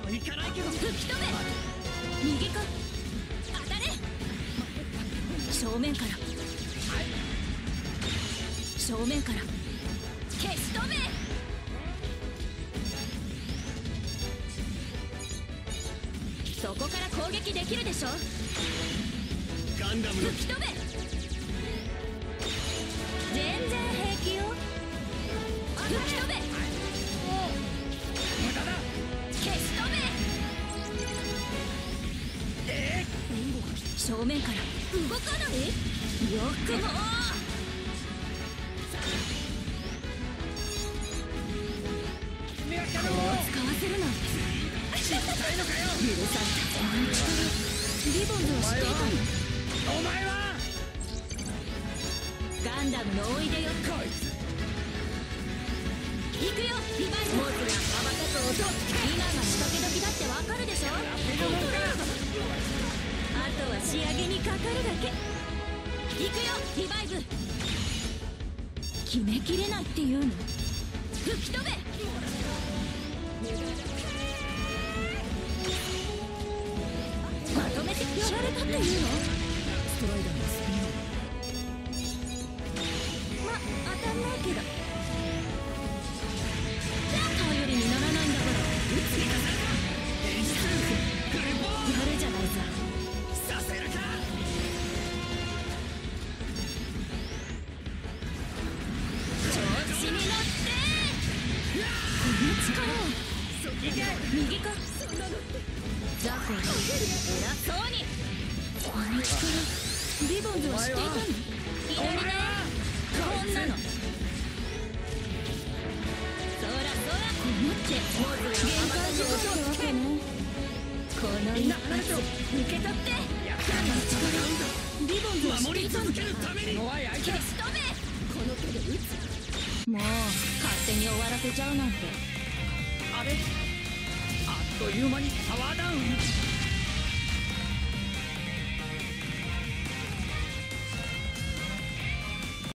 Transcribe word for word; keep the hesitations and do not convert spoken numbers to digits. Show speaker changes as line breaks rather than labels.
行かないけど。
吹き飛べ。右か当たれ。正面から正面から消し飛べ。そこから攻撃できるでしょ。
ガンダムの
吹き飛べ。全然平気よ。吹き飛べ。
無駄だ。
消し飛べ。
えー、
正面から動かない。よくも
目開けろ。
これを使わせるなんて
知りたいのかよ。
許された。リボンズは知っていたの。
お前は
ガンダムのおいでよ。
こいつ
行くよリバイス。モズが羽ばたく音。今が仕掛け時だってわかるでしょ。あとは仕上げにかかるだけ。行くよリバイブ。決めきれないっていうの。吹き飛べ。まとめてやられたっていうの。ストライダーのスピード。ま、当たんないけど頼りにならないんだから。
演出グルボー
やるじゃないさ。
させるか。
調子に乗ってこの力は。
そきげ
右かザコ偉そうに。この力リボンズは知っていたの。いられないこんなの。そらそらこのって限界事故ってわけね。この一発受け取って。
やった
この力リボンズは知っていたの。
守り続けるために弱い相手だ。
消し飛べ。この手で撃つ。もう勝手に終わらせちゃうなんて。
あれあっという間にパワーダウン。